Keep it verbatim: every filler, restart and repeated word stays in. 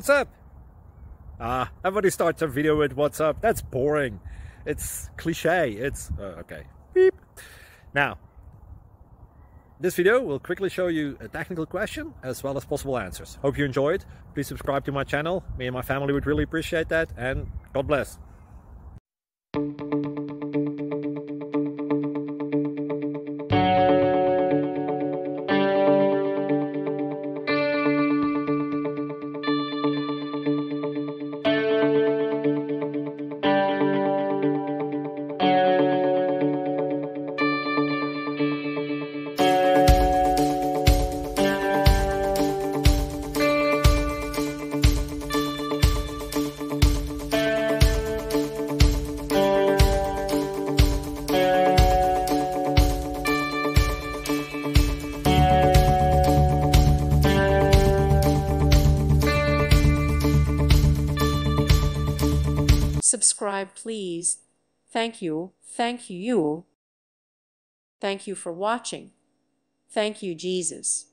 What's up? Ah, everybody starts a video with what's up. That's boring. It's cliche. It's, uh, okay. Beep. Now, this video will quickly show you a technical question as well as possible answers. Hope you enjoyed. Please subscribe to my channel. Me and my family would really appreciate that, and God bless. Subscribe, please. Thank you. Thank you. Thank you for watching. Thank you, Jesus.